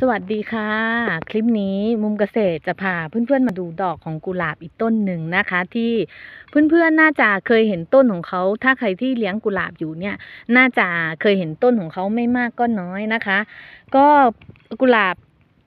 สวัสดีค่ะคลิปนี้มุมเกษตรจะพาเพื่อนๆมาดูดอกของกุหลาบอีกต้นหนึ่งนะคะที่เพื่อนๆน่าจะเคยเห็นต้นของเขาถ้าใครที่เลี้ยงกุหลาบอยู่เนี่ยน่าจะเคยเห็นต้นของเขาไม่มากก็น้อยนะคะก็กุหลาบ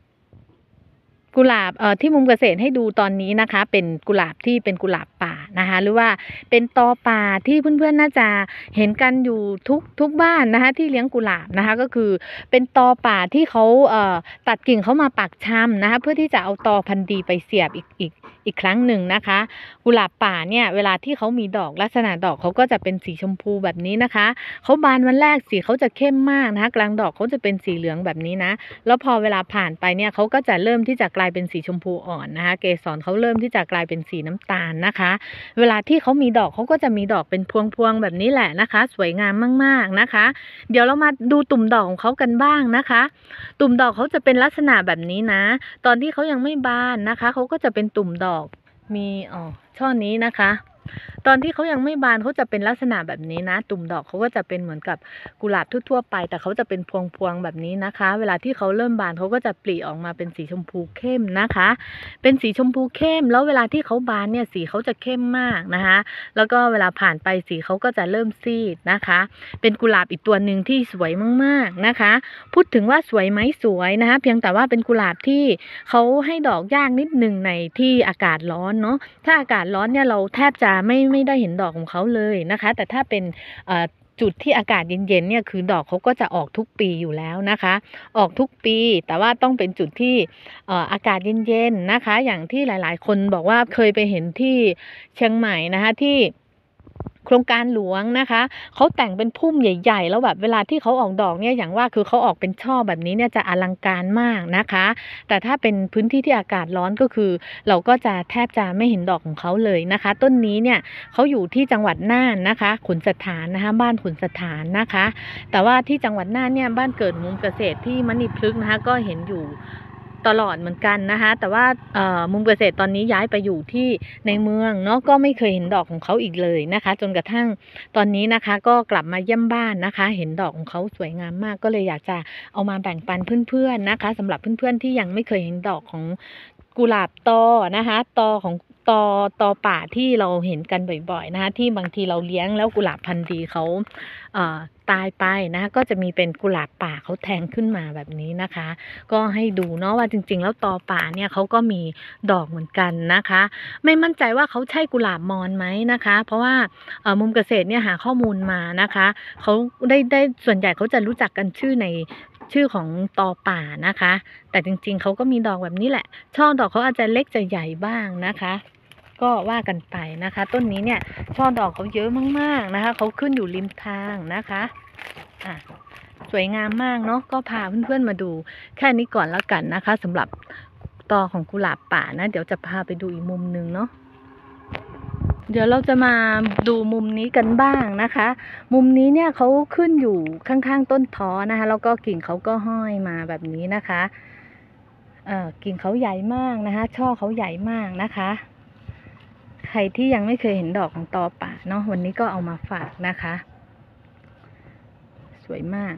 ที่มุมเกษตรให้ดูตอนนี้นะคะเป็นกุหลาบที่เป็นกุหลาบป่านะคะหรือว่าเป็นตอป่าที่เพื่อนๆน่าจะเห็นกันอยู่ทุกบ้านนะคะที่เลี้ยงกุหลาบนะคะก็คือเป็นตอป่าที่เขาตัดกิ่งเขามาปักชำนะคะเพื่อที่จะเอาตอพันธุ์ดีไปเสียบอีกครั้งหนึ่งนะคะกุหลาบป่าเนี่ยเวลาที่เขามีดอกลักษณะดอกเขาก็จะเป็นสีชมพูแบบนี้นะคะเขาบานวันแรกสีเขาจะเข้มมากนะคะกลางดอกเขาจะเป็นสีเหลืองแบบนี้นะแล้วพอเวลาผ่านไปเนี่ยเขาก็จะเริ่มที่จะกลายเป็นสีชมพูอ่อนนะคะเกสรเขาเริ่มที่จะกลายเป็นสีน้ำตาลนะคะเวลาที่เขามีดอกเขาก็จะมีดอกเป็นพวงๆแบบนี้แหละนะคะสวยงามมากๆนะคะเดี๋ยวเรามาดูตุ่มดอกของเขากันบ้างนะคะตุ่มดอกเขาจะเป็นลักษณะแบบนี้นะตอนที่เขายังไม่บานนะคะเขาก็จะเป็นตุ่มดอกมีช่อนี้นะคะตอนที่เขายังไม่บานเขาจะเป็นลักษณะแบบนี้นะตุ่มดอกเขาก็จะเป็นเหมือนกับกุหลาบทั่วๆไปแต่เขาจะเป็นพวงๆแบบนี้นะคะเวลาที่เขาเริ่มบานเขาก็จะปลีออกมาเป็นสีชมพูเข้มนะคะเป็นสีชมพูเข้มแล้วเวลาที่เขาบานเนี่ยสีเขาจะเข้มมากนะคะแล้วก็เวลาผ่านไปสีเขาก็จะเริ่มซีดนะคะเป็นกุหลาบอีกตัวหนึ่งที่สวยมากๆนะคะพูดถึงว่าสวยไหมสวยนะคะเพียงแต่ว่าเป็นกุหลาบที่เขาให้ดอกยากนิดหนึ่งในที่อากาศร้อนเนาะถ้าอากาศร้อนเนี่ยเราแทบจะไม่ได้เห็นดอกของเขาเลยนะคะแต่ถ้าเป็นจุดที่อากาศเย็นๆเนี่ยคือดอกเขาก็จะออกทุกปีอยู่แล้วนะคะออกทุกปีแต่ว่าต้องเป็นจุดที่อากาศเย็นๆนะคะอย่างที่หลายๆคนบอกว่าเคยไปเห็นที่เชียงใหม่นะคะที่โครงการหลวงนะคะเขาแต่งเป็นพุ่มใหญ่ๆแล้วแบบเวลาที่เขาออกดอกเนี่ยอย่างว่าคือเขาออกเป็นช่อแบบนี้เนี่ยจะอลังการมากนะคะแต่ถ้าเป็นพื้นที่ที่อากาศร้อนก็คือเราก็จะแทบจะไม่เห็นดอกของเขาเลยนะคะต้นนี้เนี่ยเขาอยู่ที่จังหวัดน่านนะคะขุนสถานนะคะบ้านขุนสถานนะคะแต่ว่าที่จังหวัดน่านเนี่ยบ้านเกิดมุมเกษตรที่มณีพฤกษ์นะคะก็เห็นอยู่ตลอดเหมือนกันนะคะแต่ว่ามุมเกษตรตอนนี้ย้ายไปอยู่ที่ในเมืองเนาะก็ไม่เคยเห็นดอกของเขาอีกเลยนะคะจนกระทั่งตอนนี้นะคะก็กลับมาเยี่ยมบ้านนะคะเห็นดอกของเขาสวยงามมากก็เลยอยากจะเอามาแบ่งปันเพื่อนๆนะคะสำหรับเพื่อนๆที่ยังไม่เคยเห็นดอกของกุหลาบตอนะคะตอป่าที่เราเห็นกันบ่อยๆนะคะที่บางทีเราเลี้ยงแล้วกุหลาบพันธุ์ดีเขาตายไปนะคะก็จะมีเป็นกุหลาบป่าเขาแทงขึ้นมาแบบนี้นะคะก็ให้ดูเนาะว่าจริงๆแล้วตอป่าเนี่ยเขาก็มีดอกเหมือนกันนะคะไม่มั่นใจว่าเขาใช่กุหลาบมอนไหมนะคะเพราะว่ามุมเกษตรเนี่ยหาข้อมูลมานะคะเขาได้ส่วนใหญ่เขาจะรู้จักกันชื่อของตอป่านะคะแต่จริงๆเขาก็มีดอกแบบนี้แหละช่อดอกเขาอาจจะเล็กจะใหญ่บ้างนะคะก็ว่ากันไปนะคะต้นนี้เนี่ยช่อดอกเขาเยอะมากๆนะคะเขาขึ้นอยู่ริมทางนะคะสวยงามมากเนาะก็พาเพื่อนๆมาดูแค่นี้ก่อนแล้วกันนะคะสำหรับตอของกุหลาบป่านะเดี๋ยวจะพาไปดูอีกมุมนึงเนาะเดี๋ยวเราจะมาดูมุมนี้กันบ้างนะคะมุมนี้เนี่ยเขาขึ้นอยู่ข้างๆต้นท้อนะคะแล้วก็กิ่งเขาก็ห้อยมาแบบนี้นะคะกิ่งเขาใหญ่มากนะคะช่อเขาใหญ่มากนะคะใครที่ยังไม่เคยเห็นดอกของตอป่าเนาะวันนี้ก็เอามาฝากนะคะสวยมาก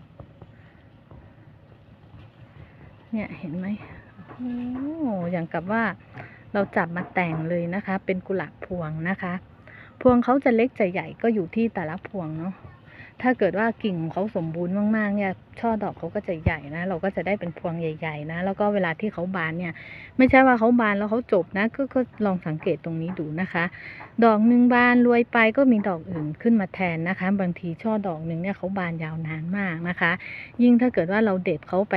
เนี่ยเห็นไหมโอ้อย่างกับว่าเราจับมาแต่งเลยนะคะเป็นกุหลาบพวงนะคะพวงเขาจะเล็กจะใหญ่ก็อยู่ที่แต่ละพวงเนาะถ้าเกิดว่ากิ่งของเขาสมบูรณ์มากๆเนี่ยช่อดอกเขาก็จะใหญ่นะเราก็จะได้เป็นพวงใหญ่ๆนะแล้วก็เวลาที่เขาบานเนี่ยไม่ใช่ว่าเขาบานแล้วเขาจบนะก็ลองสังเกตตรงนี้ดูนะคะดอกหนึ่งบานรวยไปก็มีดอกอื่นขึ้นมาแทนนะคะบางทีช่อดอกหนึ่งเนี่ยเขาบานยาวนานมากนะคะยิ่งถ้าเกิดว่าเราเด็ดเขาไป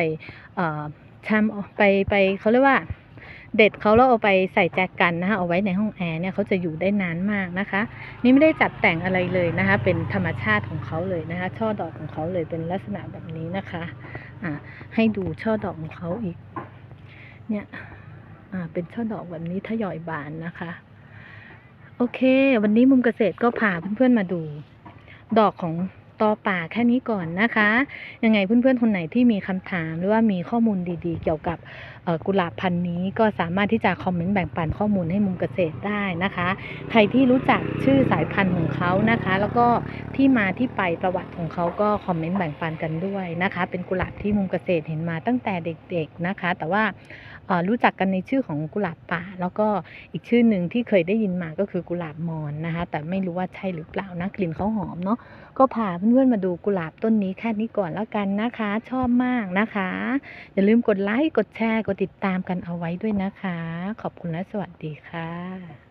ไปเขาเรียกว่าเด็ดเขาแล้วเอาไปใส่แจกันนะคะเอาไว้ในห้องแอร์เนี่ยเขาจะอยู่ได้นานมากนะคะนี่ไม่ได้จัดแต่งอะไรเลยนะคะเป็นธรรมชาติของเขาเลยนะคะช่อดอกของเขาเลยเป็นลักษณะแบบนี้นะคะให้ดูช่อดอกของเขาอีกเนี่ยเป็นช่อดอกแบบนี้ทยอยบานนะคะโอเควันนี้มุมเกษตรก็พาเพื่อนๆมาดูดอกของตอป่าแค่นี้ก่อนนะคะยังไงเพื่อนๆคนไหนที่มีคำถามหรือว่ามีข้อมูลดีๆเกี่ยวกับกุหลาบพันธุ์นี้ก็สามารถที่จะคอมเมนต์แบ่งปันข้อมูลให้มุมเกษตรได้นะคะใครที่รู้จักชื่อสายพันธุ์ของเขานะคะแล้วก็ที่มาที่ไปประวัติของเขาก็คอมเมนต์แบ่งปันกันด้วยนะคะเป็นกุหลาบที่มุมเกษตรเห็นมาตั้งแต่เด็กๆนะคะแต่ว่ารู้จักกันในชื่อของกุหลาบป่าแล้วก็อีกชื่อหนึ่งที่เคยได้ยินมาก็คือกุหลาบมอนนะคะแต่ไม่รู้ว่าใช่หรือเปล่านะกลิ่นเขาหอมเนาะก็พาเพื่อนๆมาดูกุหลาบต้นนี้แค่นี้ก่อนแล้วกันนะคะชอบมากนะคะอย่าลืมกดไลค์กดแชร์กดติดตามกันเอาไว้ด้วยนะคะขอบคุณและสวัสดีค่ะ